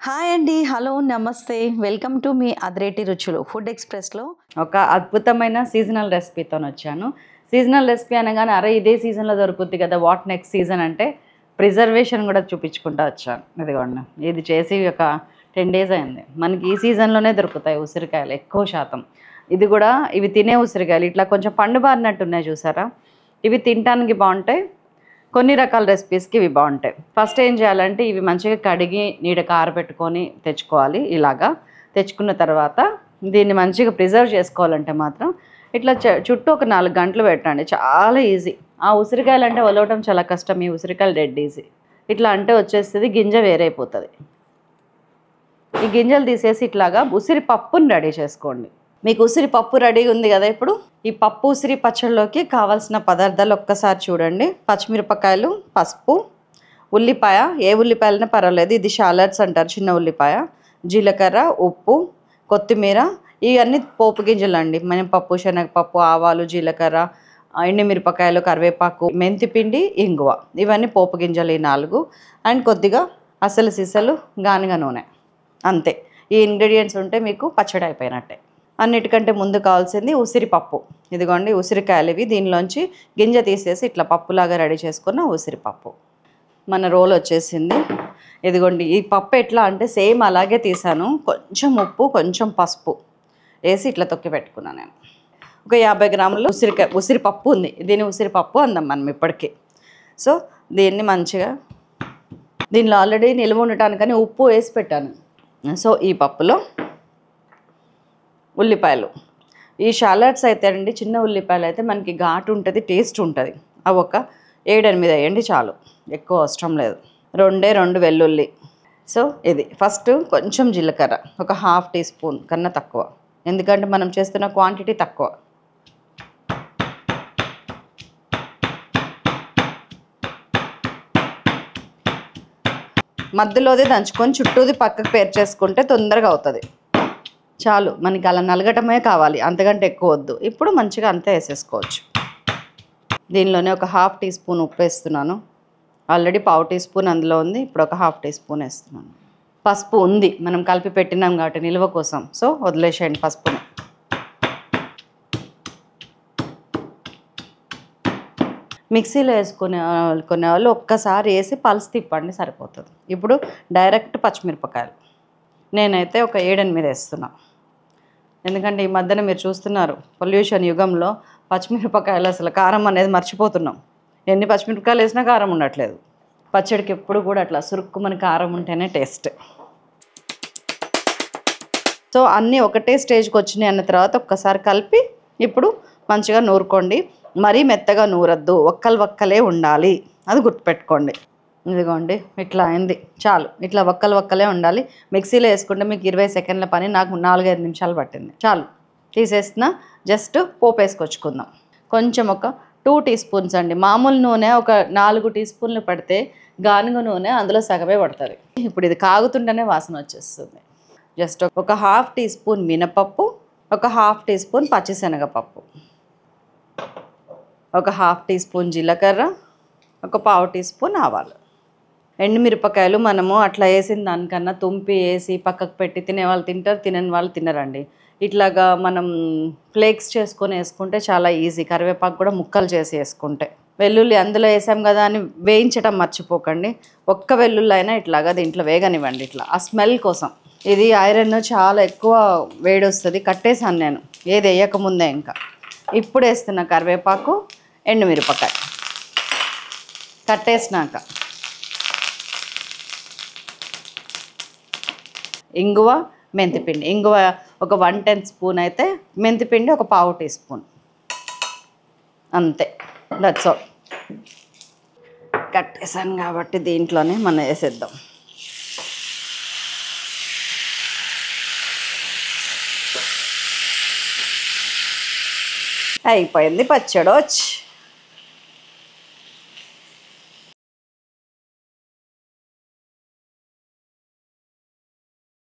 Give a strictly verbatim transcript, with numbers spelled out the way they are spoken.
Hi అండి, hello, నమస్తే. Welcome to me అదిరేటి రుచులు ఫుడ్ ఎక్స్ప్రెస్లో ఒక అద్భుతమైన సీజనల్ రెసిపీతో వచ్చాను. సీజనల్ రెసిపీ అనగానే అరే ఇదే సీజన్లో దొరుకుద్ది కదా, వాట్ నెక్స్ట్ సీజన్ అంటే ప్రిజర్వేషన్ కూడా చూపించుకుంటూ వచ్చాను. ఇదిగోండి, ఇది చేసి ఒక టెన్ డేస్ అయింది. మనకి ఈ సీజన్లోనే దొరుకుతాయి ఉసిరికాయలు ఎక్కువ శాతం. ఇది కూడా ఇవి తినే ఉసిరికాయలు ఇట్లా కొంచెం పండు బారినట్టు ఉన్నాయి చూసారా, ఇవి తినడానికి బాగుంటాయి. కొన్ని రకాల రెసిపీస్కి ఇవి బాగుంటాయి. ఫస్ట్ ఏం చేయాలంటే ఇవి మంచిగా కడిగి నీడకు ఆరబెట్టుకొని తెచ్చుకోవాలి. ఇలాగా తెచ్చుకున్న తర్వాత దీన్ని మంచిగా ప్రిజర్వ్ చేసుకోవాలంటే మాత్రం ఇట్లా చుట్టూ ఒక నాలుగు గంటలు పెట్టండి, చాలా ఈజీ. ఆ ఉసిరికాయలు అంటే వలవటం చాలా కష్టం, ఈ ఉసిరికాయలు డెడ్ ఈజీ. ఇట్లా అంటే వచ్చేస్తుంది, గింజ వేరైపోతుంది. ఈ గింజలు తీసేసి ఇట్లాగా ఉసిరి పప్పుని రెడీ చేసుకోండి. మీకు ఉసిరి పప్పు రెడీగా ఉంది కదా. ఇప్పుడు ఈ పప్పు ఉసిరి పచ్చడిలోకి కావాల్సిన పదార్థాలు ఒక్కసారి చూడండి. పచ్చిమిరపకాయలు, పసుపు, ఉల్లిపాయ, ఏ ఉల్లిపాయలైనా పర్వాలేదు, ఇది షాలట్స్ అంటారు, చిన్న ఉల్లిపాయ, జీలకర్ర, ఉప్పు, కొత్తిమీర, ఇవన్నీ పోపు గింజలు అండి. మినపప్పు, శనగపప్పు, ఆవాలు, జీలకర్ర, ఎండుమిరపకాయలు, కరివేపాకు, మెంతిపిండి, ఇంగువ, ఇవన్నీ పోపు గింజలు ఈ నాలుగు. అండ్ కొద్దిగా అసలు సీసలు గానుగ నూనె, అంతే. ఈ ఇంగ్రీడియంట్స్ ఉంటే మీకు పచ్చడి అయిపోయినట్టే. అన్నిటికంటే ముందు కావాల్సింది ఉసిరిపప్పు. ఇదిగోండి ఉసిరికాయలు ఇవి, దీనిలోంచి గింజ తీసేసి ఇట్లా పప్పులాగా రెడీ చేసుకున్న ఉసిరిపప్పు. మన రోల్ వచ్చేసింది. ఇదిగోండి ఈ పప్పు ఎట్లా అంటే సేమ్ అలాగే తీసాను. కొంచెం ఉప్పు, కొంచెం పసుపు వేసి ఇట్లా తొక్కి పెట్టుకున్నాను నేను. ఒక యాభై గ్రాములు ఉసిరికాయ ఉసిరిపప్పు ఉంది, దీన్ని ఉసిరిపప్పు అందాం మనం ఇప్పటికీ. సో దీన్ని మంచిగా, దీనిలో ఆల్రెడీ నిల్వ ఉండటానికని ఉప్పు వేసి పెట్టాను. సో ఈ పప్పులో ఉల్లిపాయలు, ఈ షాలట్స్ అయితే అండి చిన్న ఉల్లిపాయలు అయితే మనకి ఘాటు ఉంటుంది, టేస్ట్ ఉంటుంది. అవి ఒక ఏడెనిమిది వేయండి చాలు, ఎక్కువ అవసరం లేదు. రెండే రెండు వెల్లుల్లి. సో ఇది ఫస్ట్ కొంచెం జీలకర్ర, ఒక హాఫ్ టీ స్పూన్ కన్నా తక్కువ, ఎందుకంటే మనం చేస్తున్న క్వాంటిటీ తక్కువ. మధ్యలోది దంచుకొని చుట్టూది పక్కకు పేర్ చేసుకుంటే తొందరగా అవుతుంది. చాలు, మనకి అలా నలగటమే కావాలి, అంతకంటే ఎక్కువ వద్దు. ఇప్పుడు మంచిగా అంతే వేసేసుకోవచ్చు. దీనిలోనే ఒక హాఫ్ టీ స్పూన్ ఉప్పు వేస్తున్నాను. ఆల్రెడీ పావు టీ స్పూన్ అందులో ఉంది, ఇప్పుడు ఒక హాఫ్ టీ స్పూన్ వేస్తున్నాను. పసుపు ఉంది, మనం కలిపి పెట్టినాం కాబట్టి నిల్వ కోసం, సో వదిలేసేయండి పసుపుని. మిక్సీలో వేసుకునే కొనే వాళ్ళు ఒక్కసారి వేసి పల్స్ తిప్పండి సరిపోతుంది. ఇప్పుడు డైరెక్ట్ పచ్చిమిరపకాయలు నేనైతే ఒక ఏడెనిమిది వేస్తున్నా, ఎందుకంటే ఈ మధ్యన మీరు చూస్తున్నారు పొల్యూషన్ యుగంలో పచ్చిమిరపకాయలు అసలు కారం అనేది మర్చిపోతున్నాం. ఎన్ని పచ్చిమిరపకాయలు వేసినా కారం ఉండట్లేదు. పచ్చడికి ఎప్పుడు కూడా అట్లా సురుక్కుమని కారం ఉంటేనే టేస్ట్. సో అన్నీ ఒకటే స్టేజ్కి వచ్చినాయి అన్న తర్వాత ఒక్కసారి కలిపి ఇప్పుడు మంచిగా నూరుకోండి. మరీ మెత్తగా నూరద్దు, ఒక్కలు ఒక్కలే ఉండాలి, అది గుర్తుపెట్టుకోండి. ఇదిగోండి ఇట్లా అయింది, చాలు. ఇట్లా ఒక్కలు ఒక్కలే ఉండాలి. మిక్సీలో వేసుకుంటే మీకు ఇరవై సెకండ్ల పని నాకు నాలుగైదు నిమిషాలు పట్టింది. చాలు, తీసేస్తున్నా. జస్ట్ పోపు వేసుకొచ్చుకుందాం. కొంచెం ఒక టూ టీ స్పూన్స్ అండి, మామూలు నూనె ఒక నాలుగు టీ స్పూన్లు పడితే గానుగ నూనె అందులో సగమే పడుతుంది. ఇప్పుడు ఇది కాగుతుంటేనే వాసన వచ్చేస్తుంది. జస్ట్ ఒక హాఫ్ టీ స్పూన్ మినపప్పు, ఒక హాఫ్ టీ స్పూన్ పచ్చిశనగపప్పు, ఒక హాఫ్ టీ స్పూన్ జీలకర్ర, ఒక పావు టీ స్పూన్ ఆవాలు. ఎండుమిరపకాయలు మనము అట్లా వేసిన దానికన్నా తుంపి వేసి పక్కకు పెట్టి తినే వాళ్ళు తింటారు, తినని వాళ్ళు తినరండి. ఇట్లాగా మనం ఫ్లేక్స్ చేసుకొని వేసుకుంటే చాలా ఈజీ. కరివేపాకు కూడా ముక్కలు చేసి వేసుకుంటే. వెల్లుల్లి అందులో వేసాం కదా అని వేయించడం మర్చిపోకండి. ఒక్క వెల్లుల్లి అయినా ఇట్లాగా దీంట్లో వేగనివ్వండి, ఇట్లా ఆ స్మెల్ కోసం. ఇది ఐరన్ చాలా ఎక్కువ వేడి వస్తుంది, కట్టేసాను నేను ఏది వేయకముందే. ఇంకా ఇప్పుడు వేస్తున్న కరివేపాకు, ఎండుమిరపకాయ కట్టేసినాక ఇంగువ, మెంతిపిండి. ఇంగువ ఒక వన్ టెన్ స్పూన్ అయితే, మెంతిపిండి ఒక పావు టీ స్పూన్, అంతే. That's all. కట్టేసాను కాబట్టి దీంట్లోనే మనం వేసేద్దాం. అయిపోయింది పచ్చడి వచ్చి.